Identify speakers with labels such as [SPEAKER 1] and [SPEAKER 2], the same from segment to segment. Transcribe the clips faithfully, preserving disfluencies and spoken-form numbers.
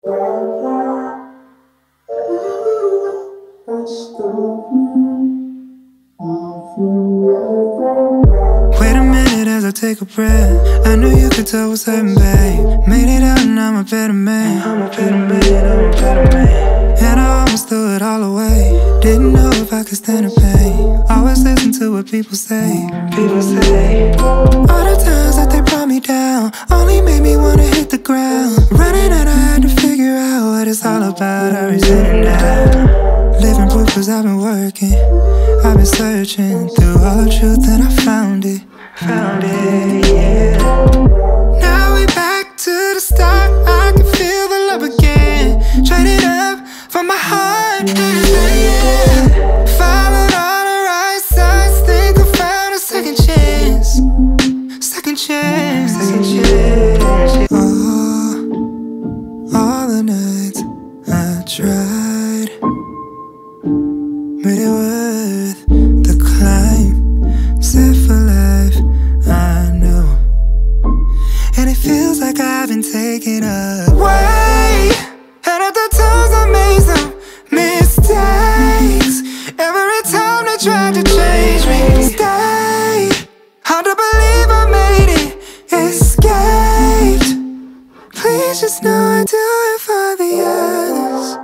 [SPEAKER 1] Wait a minute as I take a breath. I knew you could tell what's happening, babe. Made it out and I'm a better man. I'm a better man, I'm a better man. And I almost threw it all away. Didn't know if I could stand the pain. Always listen to what people say. People say all the times that they brought me down only made me wanna hit the ground. Running and I had to figure out what it's all about. I resent it now. Living proof cause I've been working. I've been searching through all the truth and I found it. Found it, yeah. Now we back to the start. I can feel the love again. Traded up for my heart. Yeah. Followed all the right signs. Think I found a second chance. Second chance. Second chance. Oh, all the nights I tried made it worth the climb. Set for life, I know. And it feels like I've been taken away. And at the times I made some mistakes. Every time they tried to change me, stay. Hard to believe I made it, escaped. Please just know I do it for the others.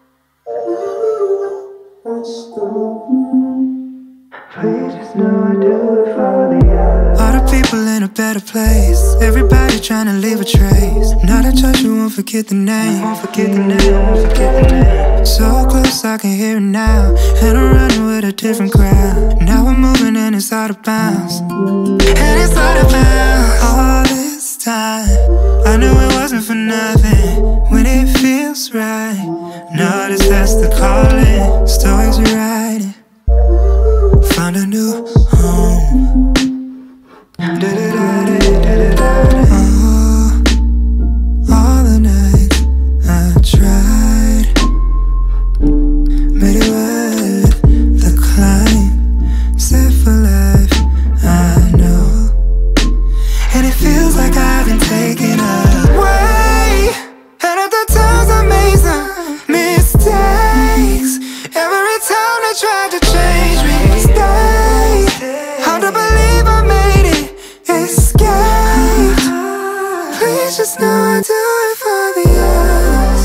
[SPEAKER 1] Please just know I do it for the others. All the people in a better place. Everybody trying to leave a trace. Not a church, you won't forget the name. Won't forget the name, won't forget the name. So close I can hear it now. And I'm running with a different crowd. Now we're moving and it's out of bounds. And it's out of bounds. All this time I knew it wasn't for nothing. When it feels right, notice that's the calling. Stories we're writing. Found a new home. Oh, all the nights I tried made it worth the climb. Set for life, I know. And it feels like I've been taken away. And at the times I made some mistakes. Every time they tried to change me, stay. Hard to believe I made it, escaped. Please just know I do it for the others.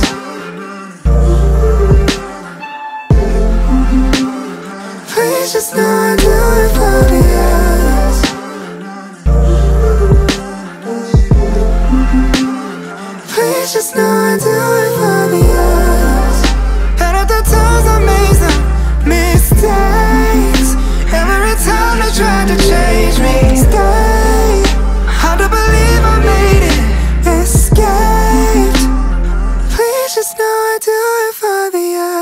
[SPEAKER 1] Please just know I do it for the others. Please just know I do it for the others. And at the times I made some mistakes. Every time they tried to change me, stay. Hard to believe I made it, escaped. Please just know I do it for the others.